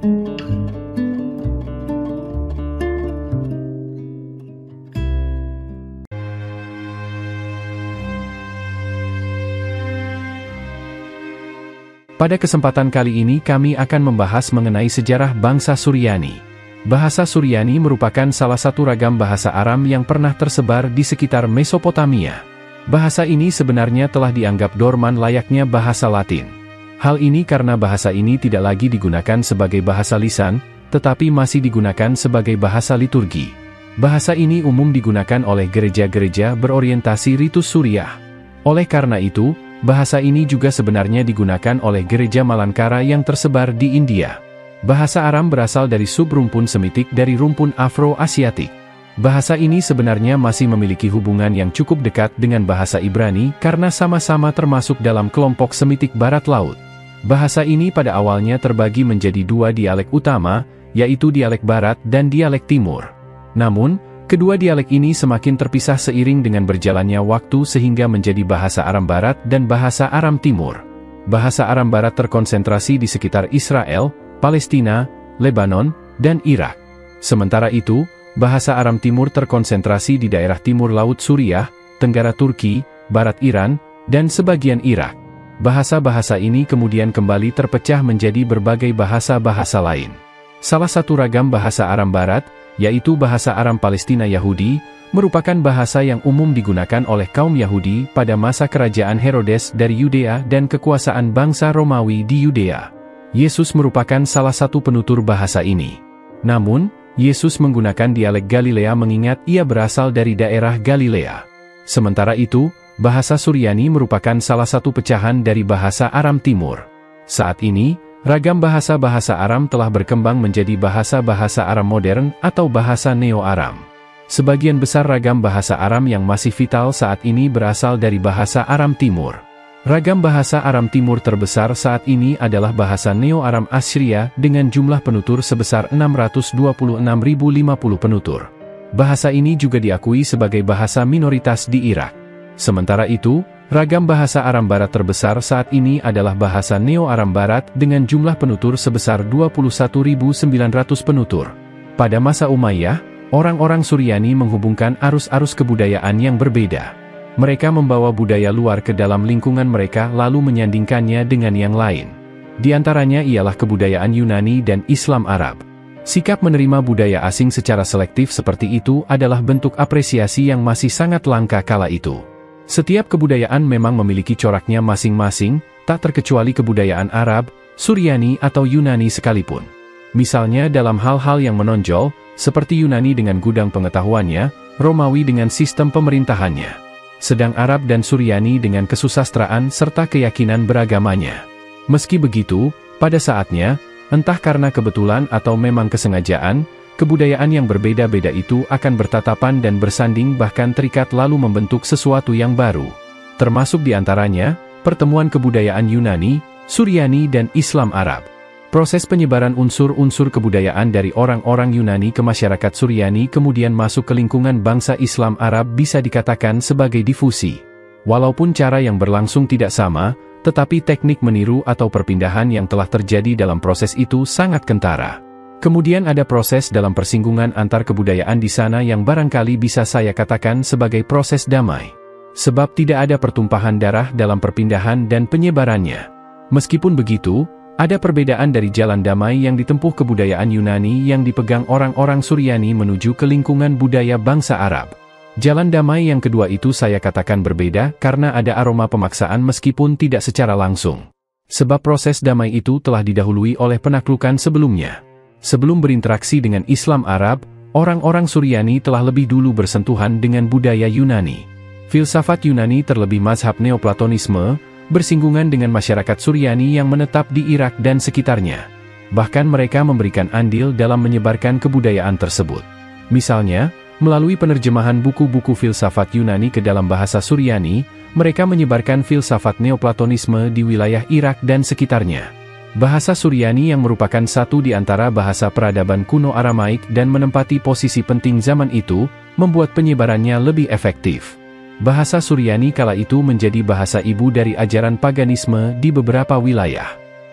Pada kesempatan kali ini kami akan membahas mengenai sejarah bangsa Suryani. Bahasa Suryani merupakan salah satu ragam bahasa Aram yang pernah tersebar di sekitar Mesopotamia. Bahasa ini sebenarnya telah dianggap dorman layaknya bahasa Latin. Hal ini karena bahasa ini tidak lagi digunakan sebagai bahasa lisan, tetapi masih digunakan sebagai bahasa liturgi. Bahasa ini umum digunakan oleh gereja-gereja berorientasi ritus Suryah. Oleh karena itu, bahasa ini juga sebenarnya digunakan oleh gereja Malankara yang tersebar di India. Bahasa Aram berasal dari subrumpun Semitik dari rumpun Afro-Asiatik. Bahasa ini sebenarnya masih memiliki hubungan yang cukup dekat dengan bahasa Ibrani karena sama-sama termasuk dalam kelompok Semitik Barat Laut. Bahasa ini pada awalnya terbagi menjadi dua dialek utama, yaitu dialek Barat dan dialek Timur. Namun, kedua dialek ini semakin terpisah seiring dengan berjalannya waktu sehingga menjadi bahasa Aram Barat dan bahasa Aram Timur. Bahasa Aram Barat terkonsentrasi di sekitar Israel, Palestina, Lebanon, dan Irak. Sementara itu, bahasa Aram Timur terkonsentrasi di daerah timur Laut Suriah, Tenggara Turki, Barat Iran, dan sebagian Irak. Bahasa-bahasa ini kemudian kembali terpecah menjadi berbagai bahasa-bahasa lain. Salah satu ragam bahasa Aram Barat, yaitu bahasa Aram Palestina Yahudi, merupakan bahasa yang umum digunakan oleh kaum Yahudi pada masa kerajaan Herodes dari Yudea dan kekuasaan bangsa Romawi di Yudea. Yesus merupakan salah satu penutur bahasa ini. Namun, Yesus menggunakan dialek Galilea mengingat ia berasal dari daerah Galilea. Sementara itu, bahasa Suryani merupakan salah satu pecahan dari bahasa Aram Timur. Saat ini, ragam bahasa-bahasa Aram telah berkembang menjadi bahasa-bahasa Aram modern atau bahasa Neo-Aram. Sebagian besar ragam bahasa Aram yang masih vital saat ini berasal dari bahasa Aram Timur. Ragam bahasa Aram Timur terbesar saat ini adalah bahasa Neo-Aram Assyria dengan jumlah penutur sebesar 626.050 penutur. Bahasa ini juga diakui sebagai bahasa minoritas di Irak. Sementara itu, ragam bahasa Aram Barat terbesar saat ini adalah bahasa Neo-Aram Barat dengan jumlah penutur sebesar 21.900 penutur. Pada masa Umayyah, orang-orang Suryani menghubungkan arus-arus kebudayaan yang berbeda. Mereka membawa budaya luar ke dalam lingkungan mereka lalu menyandingkannya dengan yang lain. Di antaranya ialah kebudayaan Yunani dan Islam Arab. Sikap menerima budaya asing secara selektif seperti itu adalah bentuk apresiasi yang masih sangat langka kala itu. Setiap kebudayaan memang memiliki coraknya masing-masing, tak terkecuali kebudayaan Arab, Suryani atau Yunani sekalipun. Misalnya dalam hal-hal yang menonjol, seperti Yunani dengan gudang pengetahuannya, Romawi dengan sistem pemerintahannya. Sedang Arab dan Suryani dengan kesusastraan serta keyakinan beragamanya. Meski begitu, pada saatnya, entah karena kebetulan atau memang kesengajaan, kebudayaan yang berbeda-beda itu akan bertatapan dan bersanding bahkan terikat lalu membentuk sesuatu yang baru. Termasuk di antaranya, pertemuan kebudayaan Yunani, Suryani dan Islam Arab. Proses penyebaran unsur-unsur kebudayaan dari orang-orang Yunani ke masyarakat Suryani kemudian masuk ke lingkungan bangsa Islam Arab bisa dikatakan sebagai difusi. Walaupun cara yang berlangsung tidak sama, tetapi teknik meniru atau perpindahan yang telah terjadi dalam proses itu sangat kentara. Kemudian ada proses dalam persinggungan antar kebudayaan di sana yang barangkali bisa saya katakan sebagai proses damai. Sebab tidak ada pertumpahan darah dalam perpindahan dan penyebarannya. Meskipun begitu, ada perbedaan dari jalan damai yang ditempuh kebudayaan Yunani yang dipegang orang-orang Suryani menuju ke lingkungan budaya bangsa Arab. Jalan damai yang kedua itu saya katakan berbeda karena ada aroma pemaksaan meskipun tidak secara langsung. Sebab proses damai itu telah didahului oleh penaklukan sebelumnya. Sebelum berinteraksi dengan Islam Arab, orang-orang Suryani telah lebih dulu bersentuhan dengan budaya Yunani. Filsafat Yunani terlebih mazhab Neoplatonisme, bersinggungan dengan masyarakat Suryani yang menetap di Irak dan sekitarnya. Bahkan mereka memberikan andil dalam menyebarkan kebudayaan tersebut. Misalnya, melalui penerjemahan buku-buku filsafat Yunani ke dalam bahasa Suryani, mereka menyebarkan filsafat Neoplatonisme di wilayah Irak dan sekitarnya. Bahasa Suryani yang merupakan satu di antara bahasa peradaban kuno Aramaik dan menempati posisi penting zaman itu, membuat penyebarannya lebih efektif. Bahasa Suryani kala itu menjadi bahasa ibu dari ajaran paganisme di beberapa wilayah.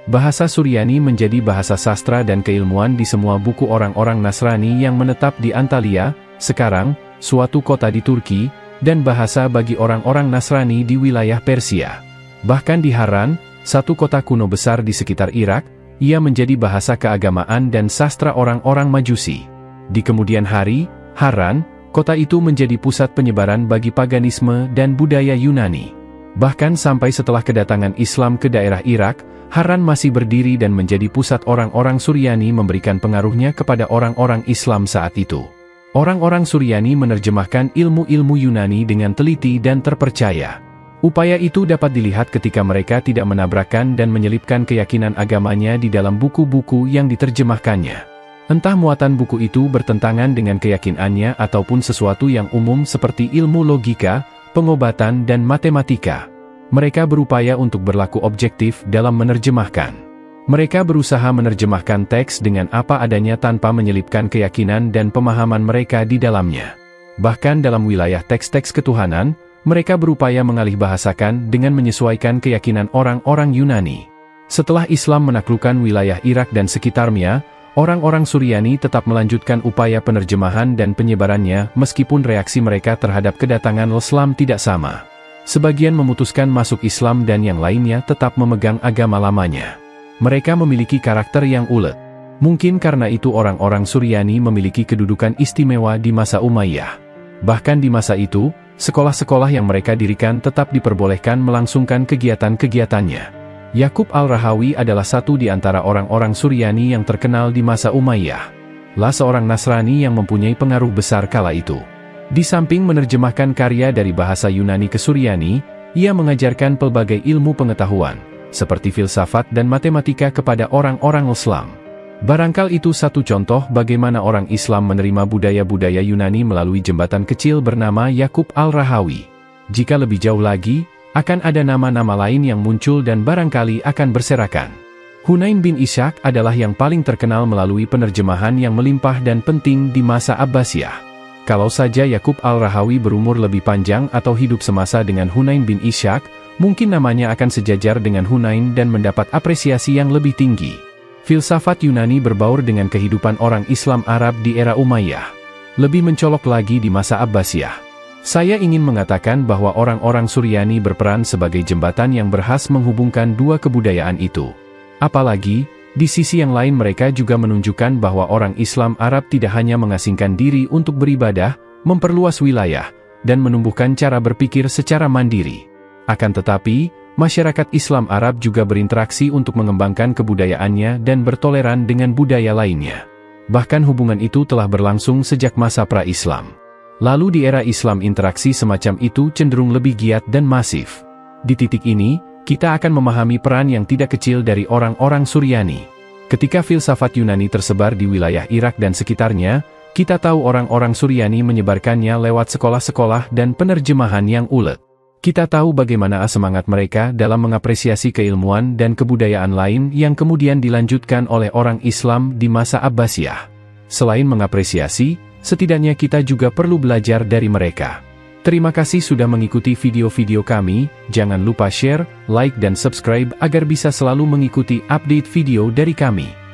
Bahasa Suryani menjadi bahasa sastra dan keilmuan di semua buku orang-orang Nasrani yang menetap di Antalya, sekarang, suatu kota di Turki, dan bahasa bagi orang-orang Nasrani di wilayah Persia. Bahkan di Haran, satu kota kuno besar di sekitar Irak, ia menjadi bahasa keagamaan dan sastra orang-orang Majusi. Di kemudian hari, Haran, kota itu menjadi pusat penyebaran bagi paganisme dan budaya Yunani. Bahkan sampai setelah kedatangan Islam ke daerah Irak, Haran masih berdiri dan menjadi pusat orang-orang Suryani memberikan pengaruhnya kepada orang-orang Islam saat itu. Orang-orang Suryani menerjemahkan ilmu-ilmu Yunani dengan teliti dan terpercaya. Upaya itu dapat dilihat ketika mereka tidak menabrakkan dan menyelipkan keyakinan agamanya di dalam buku-buku yang diterjemahkannya. Entah muatan buku itu bertentangan dengan keyakinannya ataupun sesuatu yang umum seperti ilmu logika, pengobatan dan matematika. Mereka berupaya untuk berlaku objektif dalam menerjemahkan. Mereka berusaha menerjemahkan teks dengan apa adanya tanpa menyelipkan keyakinan dan pemahaman mereka di dalamnya. Bahkan dalam wilayah teks-teks ketuhanan, mereka berupaya mengalihbahasakan dengan menyesuaikan keyakinan orang-orang Yunani. Setelah Islam menaklukkan wilayah Irak dan sekitarnya, orang-orang Suryani tetap melanjutkan upaya penerjemahan dan penyebarannya meskipun reaksi mereka terhadap kedatangan Islam tidak sama. Sebagian memutuskan masuk Islam dan yang lainnya tetap memegang agama lamanya. Mereka memiliki karakter yang ulet. Mungkin karena itu orang-orang Suryani memiliki kedudukan istimewa di masa Umayyah. Bahkan di masa itu, sekolah-sekolah yang mereka dirikan tetap diperbolehkan melangsungkan kegiatan-kegiatannya. Yakub al-Rahawi adalah satu di antara orang-orang Suryani yang terkenal di masa Umayyah. Lah seorang Nasrani yang mempunyai pengaruh besar kala itu. Di samping menerjemahkan karya dari bahasa Yunani ke Suryani, ia mengajarkan pelbagai ilmu pengetahuan, seperti filsafat dan matematika kepada orang-orang Islam. Barangkali itu satu contoh bagaimana orang Islam menerima budaya-budaya Yunani melalui jembatan kecil bernama Yakub al-Rahawi. Jika lebih jauh lagi, akan ada nama-nama lain yang muncul dan barangkali akan berserakan. Hunain bin Ishaq adalah yang paling terkenal melalui penerjemahan yang melimpah dan penting di masa Abbasiyah. Kalau saja Yakub al-Rahawi berumur lebih panjang atau hidup semasa dengan Hunain bin Ishaq, mungkin namanya akan sejajar dengan Hunain dan mendapat apresiasi yang lebih tinggi. Filsafat Yunani berbaur dengan kehidupan orang Islam Arab di era Umayyah. Lebih mencolok lagi di masa Abbasiyah. Saya ingin mengatakan bahwa orang-orang Suryani berperan sebagai jembatan yang berkhas menghubungkan dua kebudayaan itu. Apalagi, di sisi yang lain mereka juga menunjukkan bahwa orang Islam Arab tidak hanya mengasingkan diri untuk beribadah, memperluas wilayah, dan menumbuhkan cara berpikir secara mandiri. Akan tetapi, masyarakat Islam Arab juga berinteraksi untuk mengembangkan kebudayaannya dan bertoleran dengan budaya lainnya. Bahkan hubungan itu telah berlangsung sejak masa pra-Islam. Lalu di era Islam interaksi semacam itu cenderung lebih giat dan masif. Di titik ini, kita akan memahami peran yang tidak kecil dari orang-orang Suryani. Ketika filsafat Yunani tersebar di wilayah Irak dan sekitarnya, kita tahu orang-orang Suryani menyebarkannya lewat sekolah-sekolah dan penerjemahan yang ulet. Kita tahu bagaimana semangat mereka dalam mengapresiasi keilmuan dan kebudayaan lain yang kemudian dilanjutkan oleh orang Islam di masa Abbasiyah. Selain mengapresiasi, setidaknya kita juga perlu belajar dari mereka. Terima kasih sudah mengikuti video-video kami, jangan lupa share, like dan subscribe agar bisa selalu mengikuti update video dari kami.